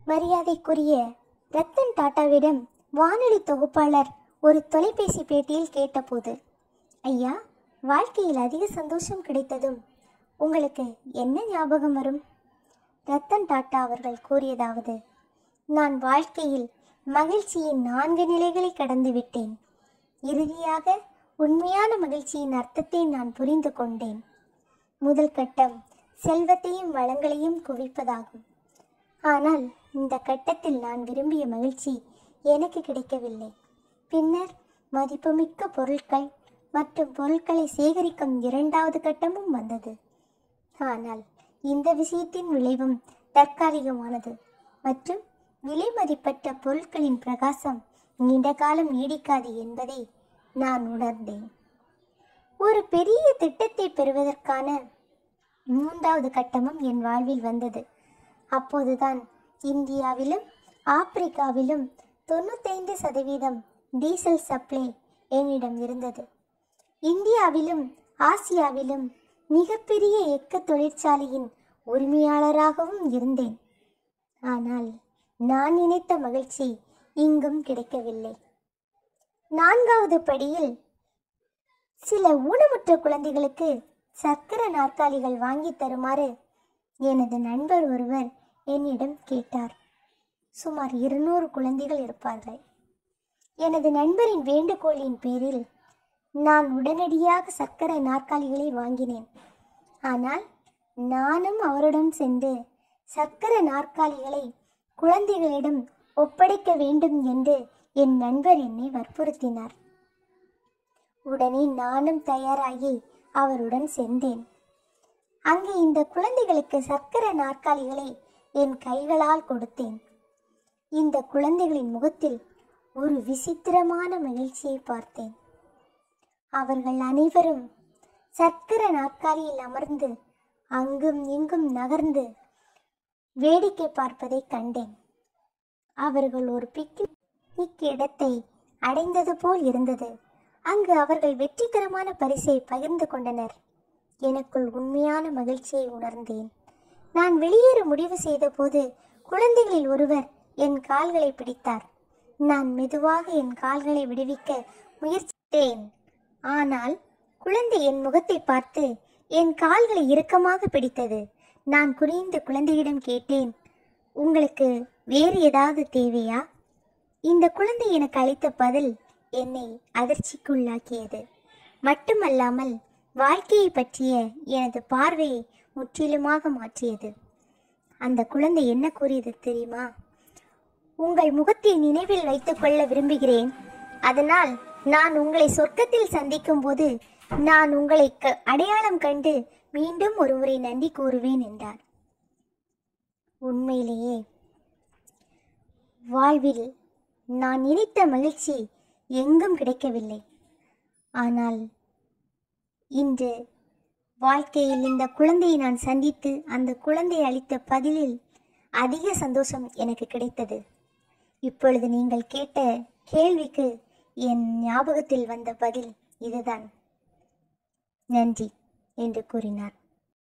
மரியாதைக்குரிய ரத்தன் டாட்டாவிடம் வானொலி தொகுப்பாளர் ஒரு தொலைபேசி பேட்டியில் கேட்டபோது, ஐயா, வாழ்க்கையில் அதிக சந்தோஷம் கிடைத்ததும் உங்களுக்கு என்ன ஞாபகம் வரும்? ரத்தன் டாட்டா அவர்கள் கூறியதாவது, நான் வாழ்க்கையில் மகிழ்ச்சியின் 4 நிலைகளை கடந்து விட்டேன். இறுதியாக உண்மையான மகிழ்ச்சியின் அர்த்தத்தை நான் புரிந்து கொண்டேன். முதல் கட்டம் செல்வத்தையும் வளங்களையும் குவிப்பதாகும். ஆனால் இந்த கட்டத்தில் நான் விரும்பிய மகிழ்ச்சி எனக்கு கிடைக்கவில்லை. பின்னர் மதிப்புமிக்க பொருட்கள் மற்றும் பொருட்களை சேகரிக்கும் 2வது கட்டமும் வந்தது. ஆனால் இந்த விஷயத்தின் விளைவும் தற்காலிகமானது மற்றும் விலை மதிப்பற்ற பொருட்களின் பிரகாசம் நீண்ட காலம் நீடிக்காது என்பதை நான் உணர்ந்தேன். ஒரு பெரிய திட்டத்தை பெறுவதற்கான 3வது கட்டமும் என் வாழ்வில் வந்தது. அப்போதுதான் இந்தியாவிலும் ஆப்பிரிக்காவிலும் 95% டீசல் சப்ளை என்னிடம் இருந்தது. இந்தியாவிலும் ஆசியாவிலும் மிகப்பெரிய எக்க தொழிற்சாலையின் உரிமையாளராகவும் இருந்தேன். ஆனால் நான் நினைத்த மகிழ்ச்சி இங்கும் கிடைக்கவில்லை. 4வது படியில் சில ஊனமுற்ற குழந்தைகளுக்கு சக்கர நாற்காலிகள் வாங்கி தருமாறு எனது நண்பர் ஒருவர் என்னிடம் கேட்டார். சுமார் 200 குழந்தைகள் இருப்பார்கள். எனது நண்பரின் வேண்டுகோளின் பேரில் நான் உடனடியாக சக்கர நாற்காலிகளை வாங்கினேன். ஆனால் நானும் அவருடன் சென்று சக்கர நாற்காலிகளை குழந்தைகளிடம் ஒப்படைக்க வேண்டும் என்று என் நண்பர் என்னை வற்புறுத்தினார். உடனே நானும் தயாராகி அவருடன் சென்றேன். அங்கே இந்த குழந்தைகளுக்கு சக்கர நாற்காலிகளை என் கைகளால் கொடுத்தேன். இந்த குழந்தைகளின் முகத்தில் ஒரு விசித்திரமான மகிழ்ச்சியை பார்த்தேன். அவர்கள் அனைவரும் சக்கர நாற்காலியில் அமர்ந்து அங்கும் இங்கும் நகர்ந்து வேடிக்கை பார்ப்பதை கண்டேன். அவர்கள் ஒரு பிக்னிக் இடத்தை அடைந்தது போல் இருந்தது. அங்கு அவர்கள் வெற்றிகரமான பரிசை பகிர்ந்து கொண்டனர். எனக்குள் உண்மையான மகிழ்ச்சியை உணர்ந்தேன். நான் வெளியேற முடிவு செய்த போது குழந்தைகளில் ஒருவர் என் கால்களை பிடித்தார். நான் மெதுவாக என் கால்களை விடுவிக்க முயற்சித்தேன். ஆனால் குழந்தை என் முகத்தை பார்த்து என் கால்களை இறுக்கமாக பிடித்தது. நான் குனிந்து குழந்தையிடம் கேட்டேன், உங்களுக்கு வேறு ஏதாவது தேவையா? இந்த குழந்தை எனக்கு அளித்த பதில் என்னை அதிர்ச்சிக்குள்ளாக்கியது. மட்டுமல்லாமல் வாழ்க்கையை பற்றிய எனது பார்வையை முற்றிலுமாக மாற்றியது. அந்த குழந்தை என்ன கூறியது தெரியுமா? உங்கள் முகத்தை நினைவில் வைத்துக் கொள்ள விரும்புகிறேன். அதனால் நான் உங்களை சொர்க்கத்தில் சந்திக்கும் போது நான் உங்களை அடையாளம் கண்டு மீண்டும் ஒருமுறை நன்றி கூறுவேன் என்றார். உண்மையிலேயே வாழ்வில் நான் நினைத்த மகிழ்ச்சி எங்கும் கிடைக்கவில்லை. ஆனால் இன்று வாழ்க்கையில் இந்த குழந்தையை நான் சந்தித்து அந்த குழந்தை அளித்த பதிலில் அதிக சந்தோஷம் எனக்கு கிடைத்தது. இப்பொழுது நீங்கள் கேட்ட கேள்விக்கு என் ஞாபகத்தில் வந்த பதில் இதுதான். நன்றி என்று கூறினார்.